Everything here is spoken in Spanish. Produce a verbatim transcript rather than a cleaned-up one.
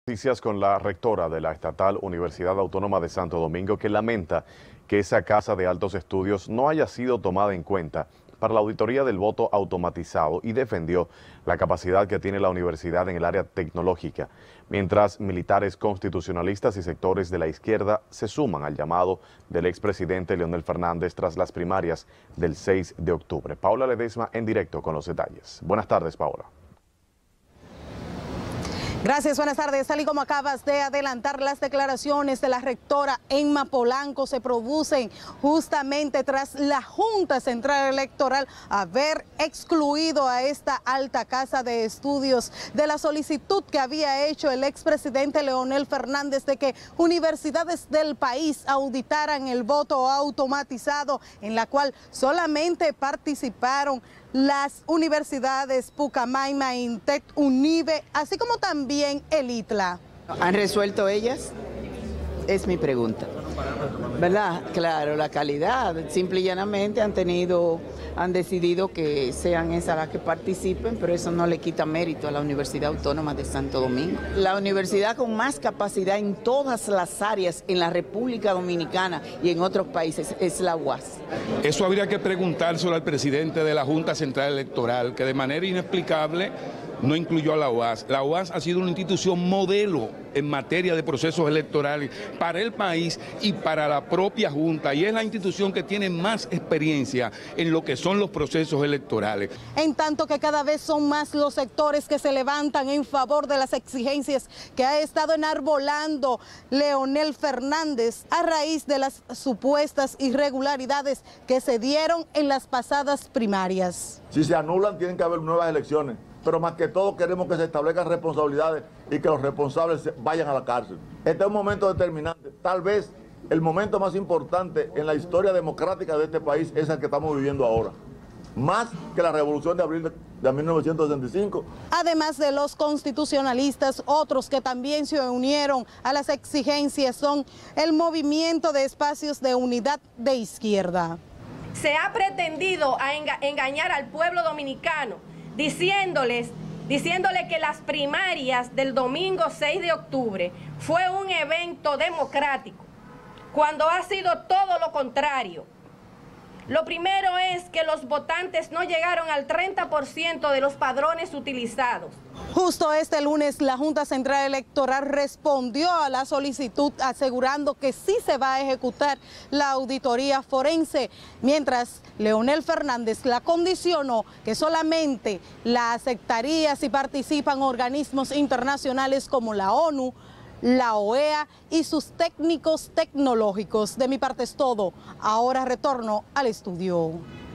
Noticias con la rectora de la Estatal Universidad Autónoma de Santo Domingo, que lamenta que esa casa de altos estudios no haya sido tomada en cuenta para la auditoría del voto automatizado, y defendió la capacidad que tiene la universidad en el área tecnológica, mientras militares constitucionalistas y sectores de la izquierda se suman al llamado del expresidente Leonel Fernández tras las primarias del seis de octubre. Paola Ledesma en directo con los detalles. Buenas tardes, Paola. Gracias, buenas tardes. Tal y como acabas de adelantar, las declaraciones de la rectora Emma Polanco se producen justamente tras la Junta Central Electoral haber excluido a esta alta casa de estudios de la solicitud que había hecho el expresidente Leonel Fernández de que universidades del país auditaran el voto automatizado, en la cual solamente participaron las universidades Pucamaima, INTEC, UNIBE, así como también el ITLA. ¿Han resuelto ellas? Es mi pregunta. ¿Verdad? Claro, la calidad. Simple y llanamente han tenido, han decidido que sean esas las que participen, pero eso no le quita mérito a la Universidad Autónoma de Santo Domingo. La universidad con más capacidad en todas las áreas en la República Dominicana y en otros países es la U A S. Eso habría que preguntárselo al presidente de la Junta Central Electoral, que de manera inexplicable no incluyó a la U A S. La U A S ha sido una institución modelo en materia de procesos electorales para el país y para la propia Junta, y es la institución que tiene más experiencia en lo que son los procesos electorales. En tanto que cada vez son más los sectores que se levantan en favor de las exigencias que ha estado enarbolando Leonel Fernández a raíz de las supuestas irregularidades que se dieron en las pasadas primarias. Si se anulan, tienen que haber nuevas elecciones. Pero más que todo queremos que se establezcan responsabilidades y que los responsables vayan a la cárcel. Este es un momento determinante. Tal vez el momento más importante en la historia democrática de este país es el que estamos viviendo ahora. Más que la revolución de abril de mil novecientos sesenta y cinco. Además de los constitucionalistas, otros que también se unieron a las exigencias son el Movimiento de Espacios de Unidad de Izquierda. Se ha pretendido a enga- engañar al pueblo dominicano, diciéndoles, diciéndole que las primarias del domingo seis de octubre fue un evento democrático, cuando ha sido todo lo contrario. Lo primero es que los votantes no llegaron al treinta por ciento de los padrones utilizados. Justo este lunes la Junta Central Electoral respondió a la solicitud asegurando que sí se va a ejecutar la auditoría forense, mientras Leonel Fernández la condicionó que solamente la aceptaría si participan organismos internacionales como la ONU, la O E A y sus técnicos tecnológicos. De mi parte es todo. Ahora retorno al estudio.